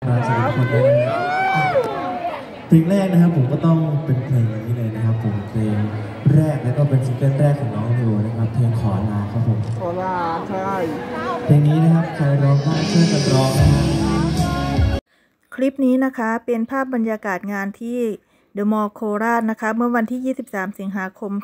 ครับสวัสดีทุกคนด้วยนะครับเพลงแรกนะครับผมก็ต้องเป็นเพลงนี้เลยนะครับผมเพลงแรกแล้วก็เป็นซิงเกิลแรกของน้องนิวนะครับเพลงขอลาครับผมขอลาใช่เพลงนี้นะครับใครร้องได้ช่วยกันร้องนะครับคลิปนี้นะคะเป็นภาพบรรยากาศงานที่เดอะมอลล์โคราชนะคะเมื่อวันที่23 สิงหาคม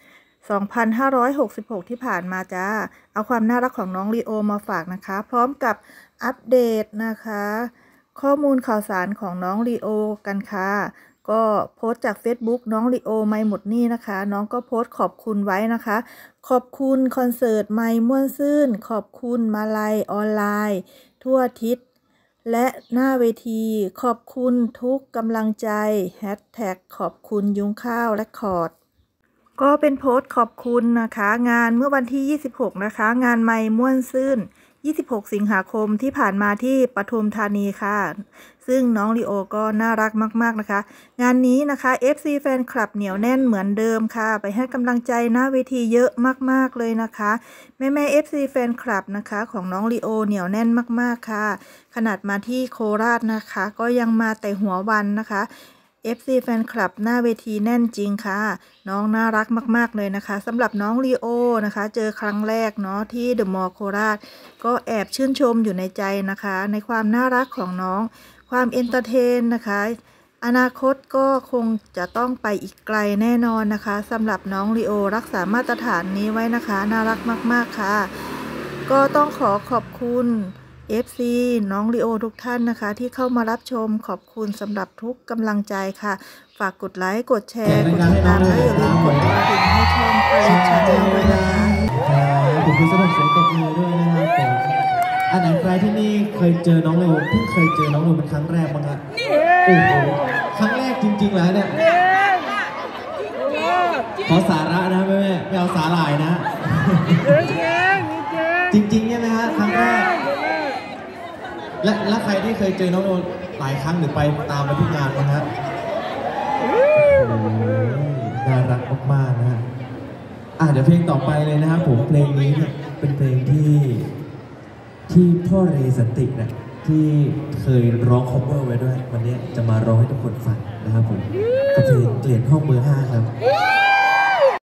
2566 ที่ผ่านมาจ้าเอาความน่ารักของน้องลีโอมาฝากนะคะพร้อมกับอัปเดตนะคะข้อมูลข่าวสารของน้องลีโอกันค่ะก็โพสต์จาก Facebook น้องลีโอไม่หมดนี่นะคะน้องก็โพสต์ขอบคุณไว้นะคะขอบคุณคอนเสิร์ตไม่ม่วนซื่นขอบคุณมาลัยออนไลน์ทั่วทิศและหน้าเวทีขอบคุณทุกกำลังใจแฮชแท็กขอบคุณยุ้งข้าวและคอร์ดก็เป็นโพสต์ขอบคุณนะคะงานเมื่อวันที่26นะคะงานไม่ม่วนซื่น26 สิงหาคมที่ผ่านมาที่ปทุมธานีค่ะซึ่งน้องลีโอก็น่ารักมากๆนะคะงานนี้นะคะ FC แฟนคลับเหนียวแน่นเหมือนเดิมค่ะไปให้กำลังใจหน้าเวทีเยอะมากๆเลยนะคะแม่ FC แฟนคลับนะคะของน้องลีโอเหนียวแน่นมากๆค่ะขนาดมาที่โคราชนะคะก็ยังมาแต่หัววันนะคะ FC แฟนคลับหน้าเวทีแน่นจริงค่ะน้องน่ารักมากๆเลยนะคะสำหรับน้องลีโอนะคะเจอครั้งแรกเนาะที่เดอะมอลล์โคราชก็แอบชื่นชมอยู่ในใจนะคะในความน่ารักของน้องความเอนเตอร์เทนนะคะอนาคตก็คงจะต้องไปอีกไกลแน่นอนนะคะสำหรับน้องลีโอรักษามาตรฐานนี้ไว้นะคะน่ารักมากๆค่ะก็ต้องขอบคุณ FC น้องลีโอทุกท่านนะคะที่เข้ามารับชมขอบคุณสำหรับทุกกำลังใจค่ะฝากกดไลค์กดแชร์กดติดตามและอย่าลืมกดกระดิ่งให้ช่องไปชาแนลด้วยนะคะขอบคุณสำหรับเสียงตบมือด้วยนะครับผมอันไหนใครที่นี่เคยเจอน้องลีโอเพิ่งเคยเจอน้องลีโอเป็นครั้งแรกบ้างฮะโอ้โหครั้งแรกจริงๆแล้วเนี่ยขอสาระนะแม่ไม่เอาสาหร่ายนะจริงๆเนี่ยนะฮะครั้งแรกและใครที่เคยเจอน้องโนหลายครั้งหรือไปตามไปทุกงานนะฮะน่ารักมากๆนะฮะเดี๋ยวเพลงต่อไปเลยนะครับผมเพลงนี้เนี่ยเป็นเพลงที่พ่อเรสันตินะที่เคยร้องคอเวอร์ไว้ด้วยวันนี้จะมาร้องให้ทุกคนฟังนะครับผมกับเพลงเกลียดห้องเบอร์ 5ครับ